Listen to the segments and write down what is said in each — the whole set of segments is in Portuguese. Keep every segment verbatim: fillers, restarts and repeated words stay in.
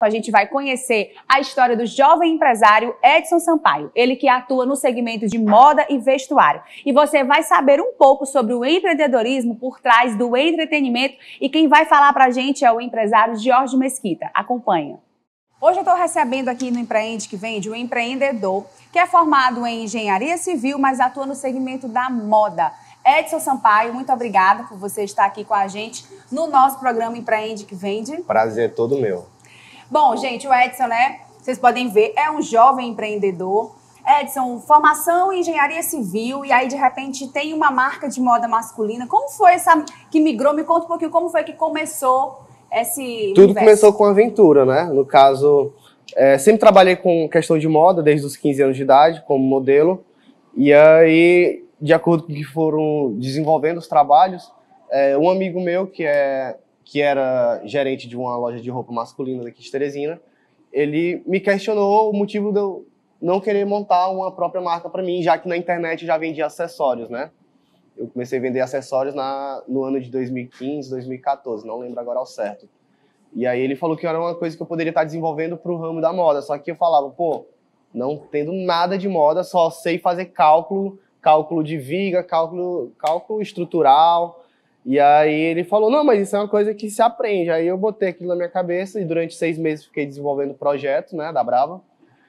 A gente vai conhecer a história do jovem empresário Edson Sampaio, ele que atua no segmento de moda e vestuário. E você vai saber um pouco sobre o empreendedorismo por trás do entretenimento e quem vai falar pra gente é o empresário Jorge Mesquita. Acompanha. Hoje eu estou recebendo aqui no Empreende que Vende um empreendedor que é formado em engenharia civil, mas atua no segmento da moda. Edson Sampaio, muito obrigada por você estar aqui com a gente no nosso programa Empreende que Vende. Prazer todo meu. Bom, gente, o Edson, né, vocês podem ver, é um jovem empreendedor. Edson, formação em engenharia civil e aí, de repente, tem uma marca de moda masculina. Como foi essa que migrou? Me conta um pouquinho como foi que começou esse Tudo universo. Começou com aventura, né? No caso, é, sempre trabalhei com questão de moda desde os quinze anos de idade, como modelo. E aí, de acordo com o que foram desenvolvendo os trabalhos, é, um amigo meu que é... que era gerente de uma loja de roupa masculina daqui de Teresina, ele me questionou o motivo de eu não querer montar uma própria marca para mim, já que na internet eu já vendia acessórios, né? Eu comecei a vender acessórios na, no ano de dois mil e quinze, dois mil e quatorze, não lembro agora ao certo. E aí ele falou que era uma coisa que eu poderia estar desenvolvendo para o ramo da moda, só que eu falava, pô, não tendo nada de moda, só sei fazer cálculo, cálculo de viga, cálculo, cálculo estrutural. E aí ele falou, não, mas isso é uma coisa que se aprende. Aí eu botei aquilo na minha cabeça e durante seis meses fiquei desenvolvendo o projeto, né, da Brava.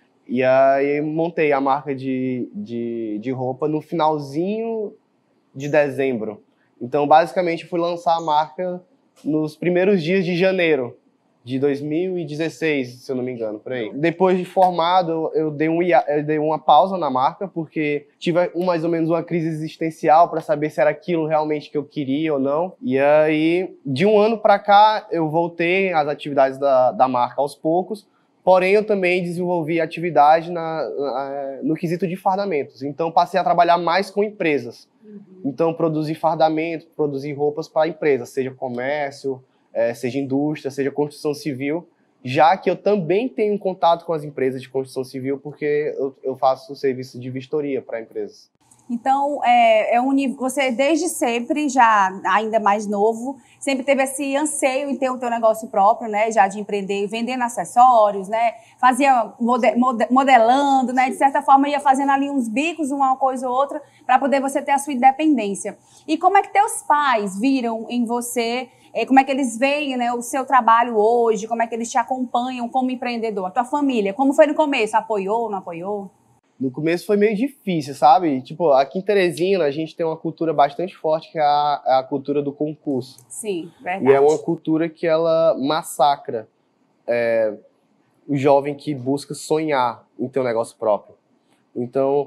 E aí montei a marca de, de, de roupa no finalzinho de dezembro. Então, basicamente, fui lançar a marca nos primeiros dias de janeiro de dois mil e dezesseis, se eu não me engano, por aí. Depois de formado, eu dei, um, eu dei uma pausa na marca, porque tive um, mais ou menos uma crise existencial para saber se era aquilo realmente que eu queria ou não. E aí, de um ano para cá, eu voltei às atividades da, da marca aos poucos, porém eu também desenvolvi atividade na, na, no quesito de fardamentos. Então, passei a trabalhar mais com empresas. Uhum. Então, produzir fardamento, produzir roupas para empresas, seja comércio, É, seja indústria, seja construção civil, já que eu também tenho contato com as empresas de construção civil, porque eu, eu faço serviço de vistoria para empresas. Então, é, é um, você desde sempre, já ainda mais novo, sempre teve esse anseio em ter o teu negócio próprio, né, já de empreender, vendendo acessórios, né, fazia mode, mode, modelando, né, de certa forma ia fazendo ali uns bicos, uma coisa ou outra, para poder você ter a sua independência. E como é que teus pais viram em você, como é que eles veem, né, o seu trabalho hoje, como é que eles te acompanham como empreendedor, a tua família, como foi no começo, apoiou, não apoiou? No começo foi meio difícil, sabe? Tipo, aqui em Teresina a gente tem uma cultura bastante forte que é a, a cultura do concurso. Sim, verdade. E é uma cultura que ela massacra é, o jovem que busca sonhar em ter um negócio próprio. Então,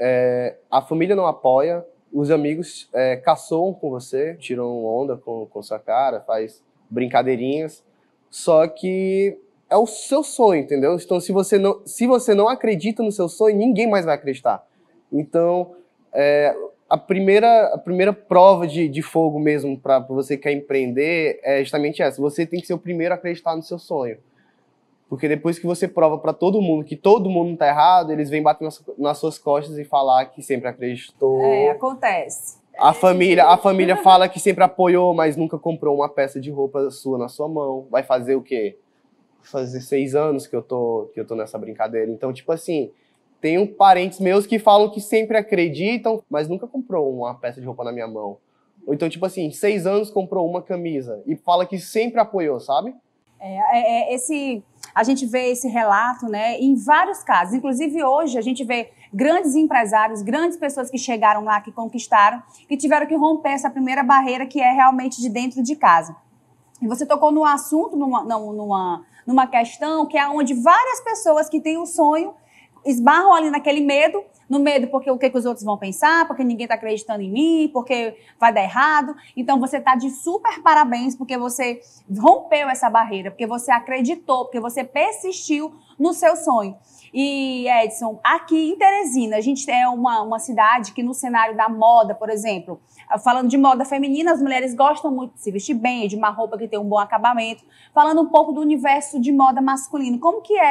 é, a família não apoia, os amigos é, caçoam com você, tiram onda com, com sua cara, faz brincadeirinhas, só que é o seu sonho, entendeu? Então, se você não, se você não acredita no seu sonho, ninguém mais vai acreditar. Então, é, a, primeira, a primeira prova de, de fogo mesmo para você que quer empreender é justamente essa. Você tem que ser o primeiro a acreditar no seu sonho. Porque depois que você prova para todo mundo que todo mundo tá errado, eles vêm bater nas, nas suas costas e falar que sempre acreditou. É, acontece. A família, a família fala que sempre apoiou, mas nunca comprou uma peça de roupa sua na sua mão. Vai fazer o quê? Fazer seis anos que eu tô, que eu tô nessa brincadeira. Então, tipo assim, tenho parentes meus que falam que sempre acreditam, mas nunca comprou uma peça de roupa na minha mão. Ou então, tipo assim, seis anos comprou uma camisa e fala que sempre apoiou, sabe? É, é, esse, a gente vê esse relato, né, em vários casos. Inclusive, hoje, a gente vê grandes empresários, grandes pessoas que chegaram lá, que conquistaram, que tiveram que romper essa primeira barreira que é realmente de dentro de casa. E você tocou num assunto, numa, numa, numa questão que é onde várias pessoas que têm um sonho esbarram ali naquele medo, no medo porque o que, que os outros vão pensar, porque ninguém está acreditando em mim, porque vai dar errado. Então você está de super parabéns porque você rompeu essa barreira, porque você acreditou, porque você persistiu no seu sonho. E, Edson, aqui em Teresina, a gente é uma, uma cidade que no cenário da moda, por exemplo, falando de moda feminina, as mulheres gostam muito de se vestir bem, de uma roupa que tem um bom acabamento. Falando um pouco do universo de moda masculino, como que é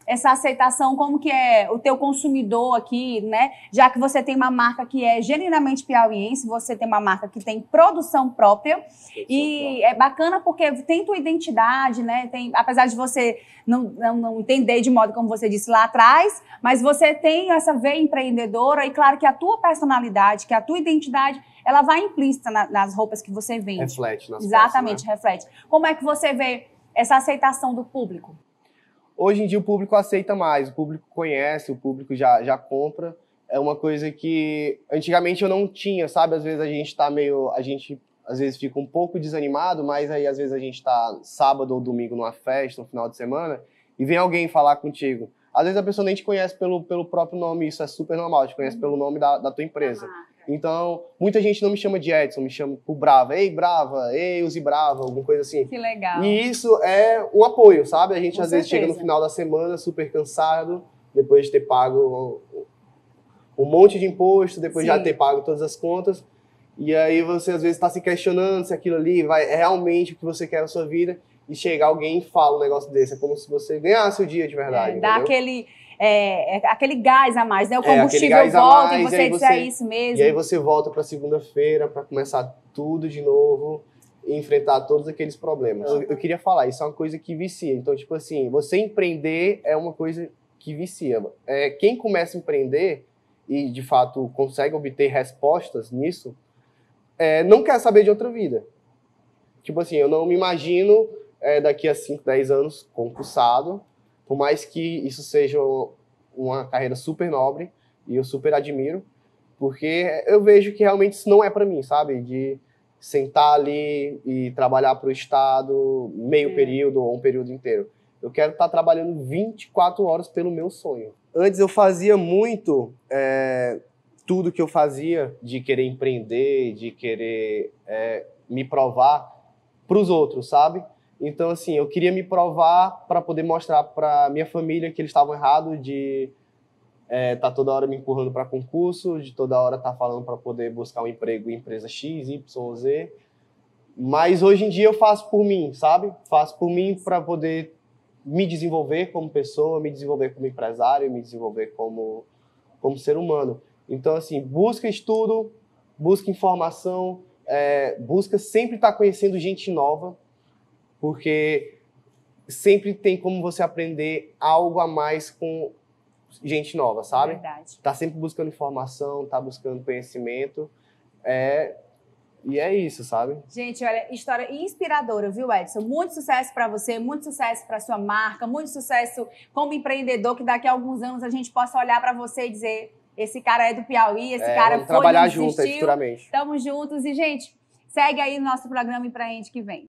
essa aceitação, como que é o teu consumidor aqui, né? Já que você tem uma marca que é genuinamente piauiense, você tem uma marca que tem produção própria. Produção e própria. É bacana porque tem tua identidade, né? Tem, apesar de você não, não, não entender de modo como você disse lá atrás, mas você tem essa veia empreendedora e claro que a tua personalidade, que a tua identidade, ela vai implícita na, nas roupas que você vende. Reflete nas Exatamente, peças, né? reflete. Como é que você vê essa aceitação do público? Hoje em dia o público aceita mais, o público conhece, o público já, já compra. É uma coisa que antigamente eu não tinha, sabe? Às vezes a gente tá meio... A gente às vezes fica um pouco desanimado, mas aí às vezes a gente tá sábado ou domingo numa festa, no final de semana, e vem alguém falar contigo. Às vezes a pessoa nem te conhece pelo, pelo próprio nome, isso é super normal, te conhece pelo nome da, da tua empresa. Então, muita gente não me chama de Edson, me chama por Brava. Ei, Brava, ei, use Brava, alguma coisa assim. Que legal. E isso é um apoio, sabe? A gente Com às certeza. vezes chega no final da semana super cansado, depois de ter pago um monte de imposto, depois de já ter pago todas as contas. E aí você às vezes está se questionando se aquilo ali vai, é realmente o que você quer na sua vida. E chega alguém e fala um negócio desse. É como se você ganhasse o dia de verdade. É, dá aquele... É, é aquele gás a mais, né? O combustível é, volta mais, e você diz, é isso mesmo. E aí você volta para segunda-feira para começar tudo de novo e enfrentar todos aqueles problemas. Eu, eu queria falar, isso é uma coisa que vicia. Então, tipo assim, você empreender é uma coisa que vicia. É, quem começa a empreender e, de fato, consegue obter respostas nisso, é, não quer saber de outra vida. Tipo assim, eu não me imagino é, daqui a cinco, dez anos concursado, por mais que isso seja uma carreira super nobre, e eu super admiro, porque eu vejo que realmente isso não é para mim, sabe? De sentar ali e trabalhar para o Estado meio é. período ou um período inteiro. Eu quero estar trabalhando vinte e quatro horas pelo meu sonho. Antes eu fazia muito é, tudo que eu fazia de querer empreender, de querer é, me provar para os outros, sabe? Então, assim, eu queria me provar para poder mostrar para minha família que eles estavam errados de é, tá toda hora me empurrando para concurso, de toda hora tá falando para poder buscar um emprego em empresa X, Y, Z. Mas hoje em dia eu faço por mim, sabe? Faço por mim para poder me desenvolver como pessoa, me desenvolver como empresário, me desenvolver como, como ser humano. Então, assim, busca estudo, busca informação, é, busca sempre estar conhecendo gente nova, porque sempre tem como você aprender algo a mais com gente nova, sabe? Verdade. Tá sempre buscando informação, tá buscando conhecimento, é... e é isso, sabe? Gente, olha, história inspiradora, viu, Edson? Muito sucesso para você, muito sucesso para sua marca, muito sucesso como empreendedor, que daqui a alguns anos a gente possa olhar para você e dizer, esse cara é do Piauí, esse é, cara foi, trabalhar não junto aí futuramente. Tamo juntos e, gente, segue aí o nosso programa Empreende que vem.